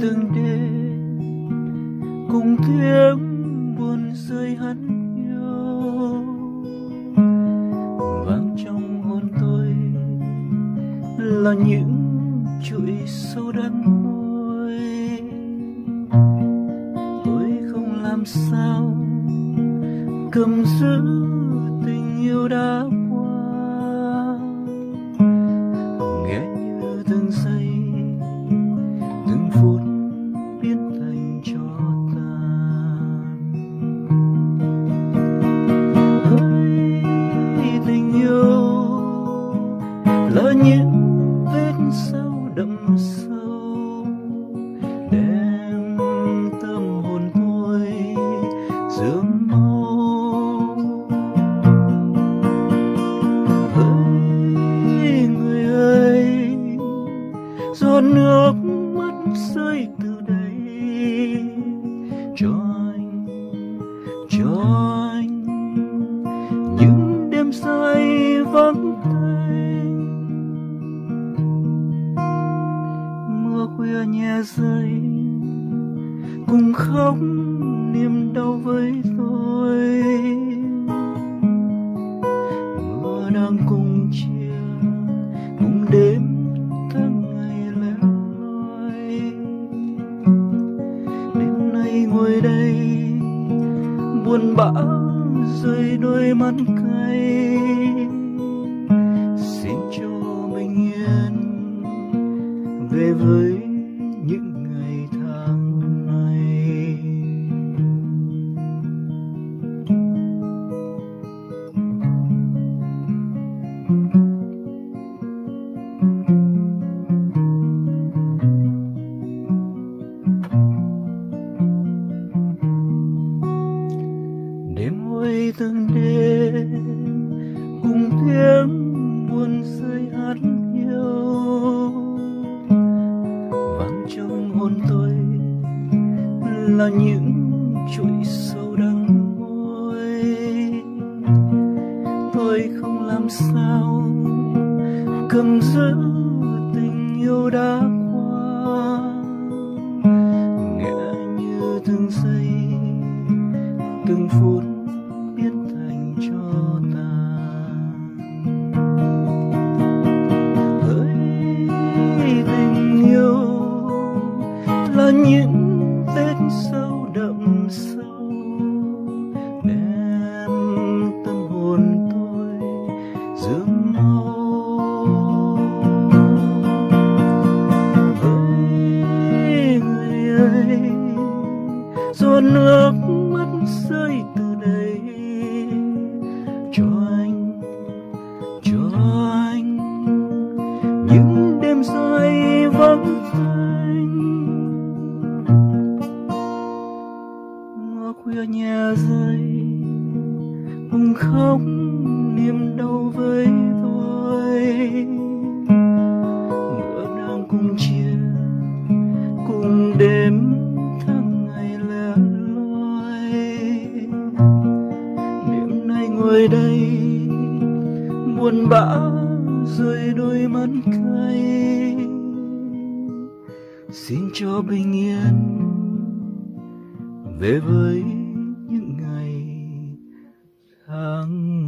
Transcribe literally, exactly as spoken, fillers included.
từng đêm cùng tiếng buồn rơi hắt hiu vang trong hồn tôi là những chuỗi sâu đắng môi. Tôi không làm sao cầm giữ tình yêu đã qua, nghe như từng giây từng phút biến thành tro tàn. Hỡi tình yêu là những vết sâu đậm sâu đem tâm hồn tôi rướm máu. Hỡi người ơi, giọt nước mắt rơi từ đây cho anh, cho anh những đêm dài vắng tênh. Mưa khuya nhẹ rơi cùng khóc niềm đau với tôi. Mưa đang cùng chia cùng đêm tháng ngày lẻ loi. Đêm nay ngồi đây buồn bã rơi đôi mắt cay, xin cho bình yên về với những ngày tháng này. Đêm ôi từng đêm cùng tiếng buồn rơi hắt hiu vang trong hồn tôi là những chuỗi sâu đắng môi. Tôi không làm sao cầm giữ tình yêu đã qua, nghe như từng giây từng phút biến thành tro tàn. Hỡi tình yêu là những vết sâu đậm sâu đem tâm hồn tôi rướm máu. Hỡi người ơi, giọt nước mắt rơi từ đây cho anh, cho anh những đêm dài vắng tênh. Mưa khuya nhẹ rơi cùng khóc niềm đau với tôi. Mưa đang cùng chia cùng đêm tháng ngày lẻ loi. Đêm nay ngồi đây buồn bã rơi đôi mắt cay, xin cho bình yên về với những ngày tháng